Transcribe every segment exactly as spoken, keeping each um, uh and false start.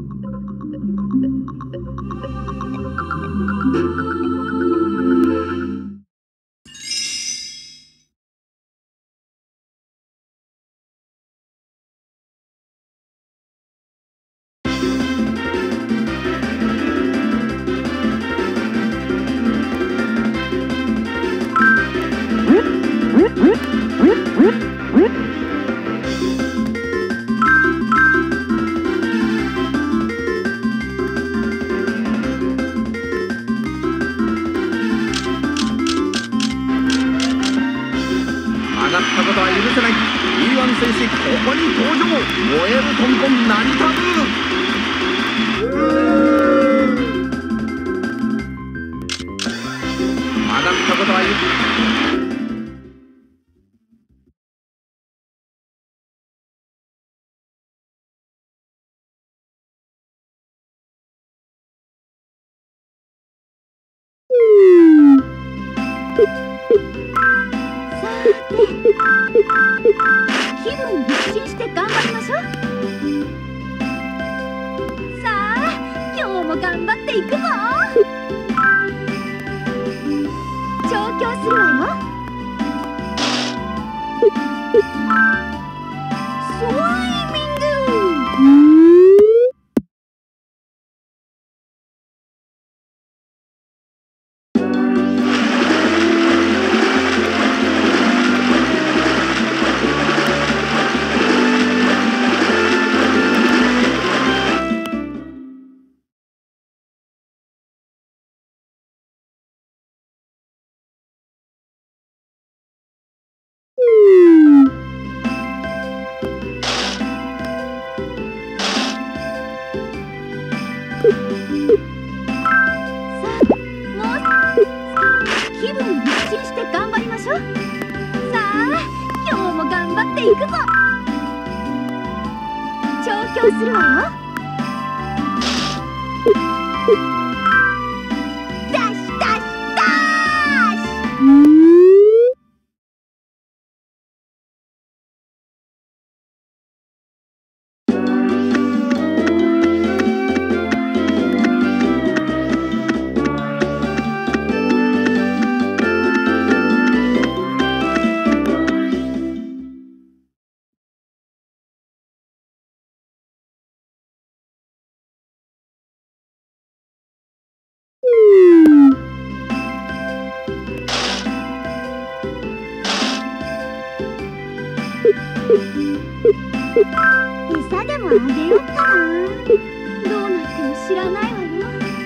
餌でもあげよっかな。どうなっても知らないわよ。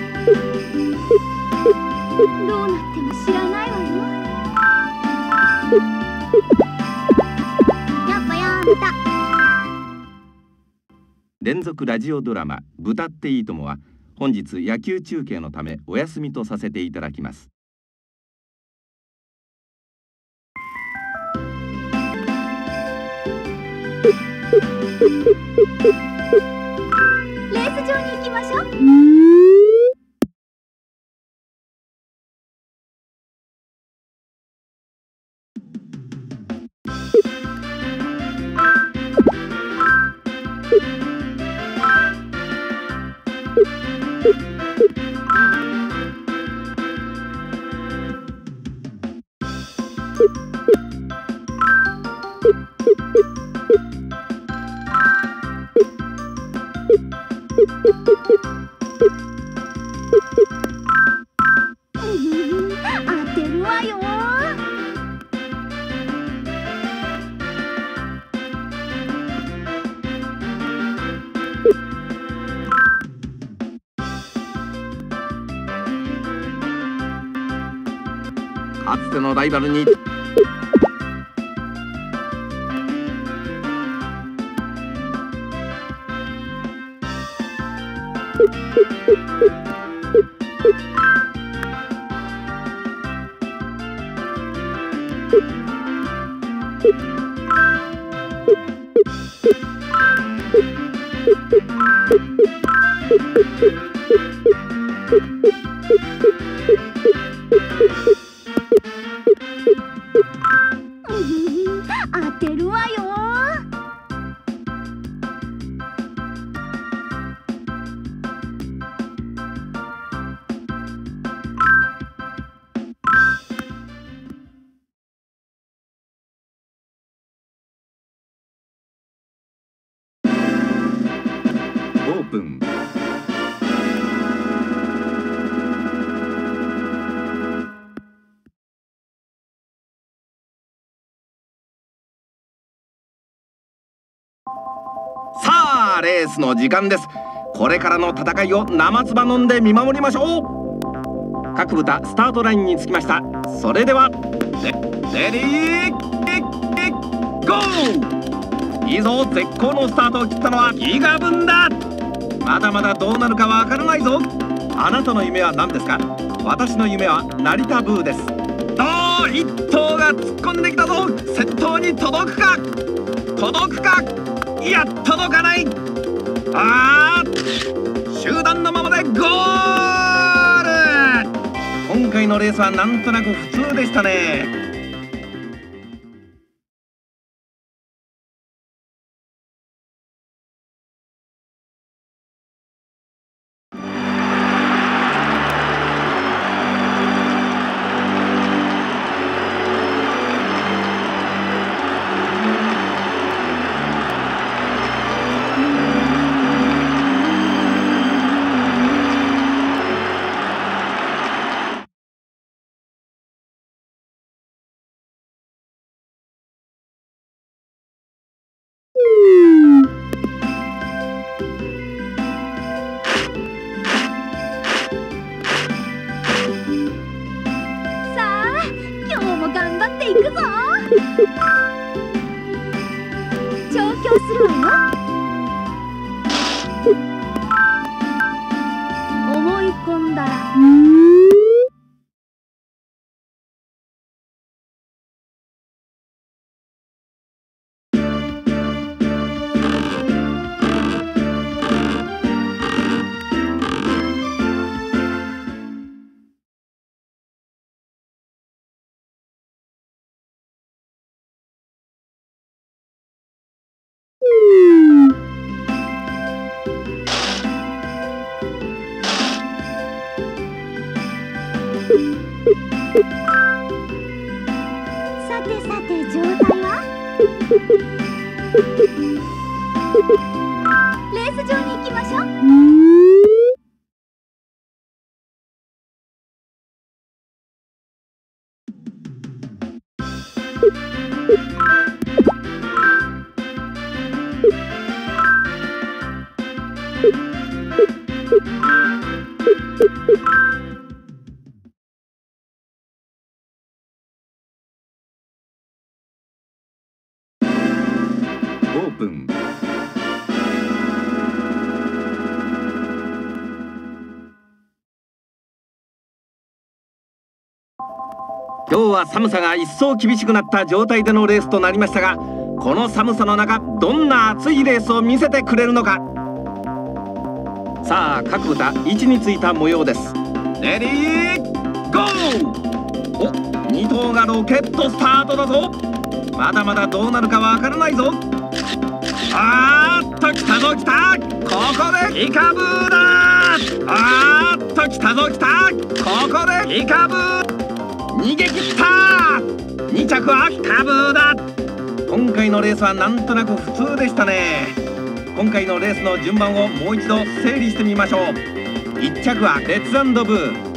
どうなっても知らないわよ。やっぱやった。 連続ラジオドラマ「豚っていいとも」は本日野球中継のためお休みとさせていただきます。 レース場に行きましょう。当てるわよ。 かつてのライバルに当てるわよ。 ープン。さあレースの時間です。これからの戦いを生唾飲んで見守りましょう。各豚スタートラインにつきました。それではレディーゴー。いいぞ、絶好のスタートを切ったのはギガブンだ。まだまだどうなるかわからないぞ。あなたの夢は何ですか？私の夢は成田ブーです。おー、一頭が突っ込んできたぞ。先頭に届くか届くか。いや届かない。あー、集団のままでゴール。今回のレースはなんとなく普通でしたね。 思い込んだらさてさて状態はレース場に行きましょう。 オープン。今日は寒さが一層厳しくなった状態でのレースとなりましたが、この寒さの中どんな熱いレースを見せてくれるのか。さあ各豚位置についた模様です。レディーゴー。お、に頭がロケットスタートだぞ。まだまだどうなるかわからないぞ。あーっと来たぞ来た。ここでイカブーだ。あーっと来たぞ来た。ここでイカブー。逃げ切った。に着はイカブーだ。今回のレースはなんとなく普通でしたね。今回のレースの順番をもう一度整理してみましょう。いっ着はレッツ&ブー。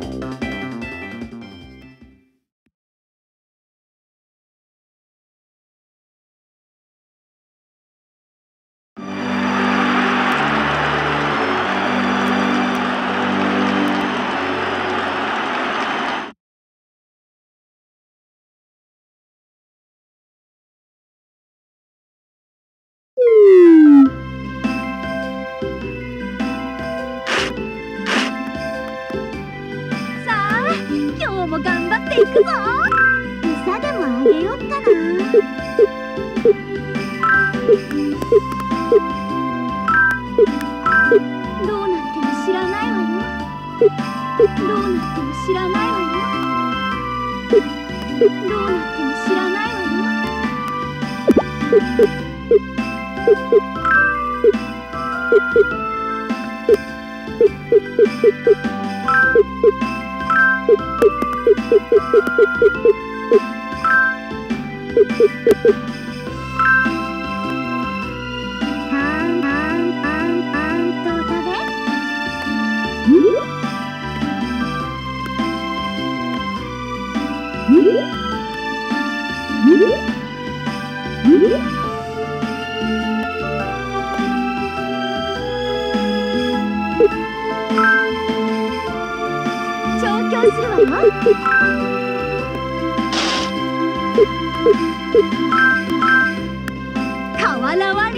今日も頑張っていくぞ。餌でもあげよっかな。どうなっても知らないわよ。どうなっても知らないわよ。どうなっても知らないわよ。パンパンパンパン調教するわよ。瓦割り。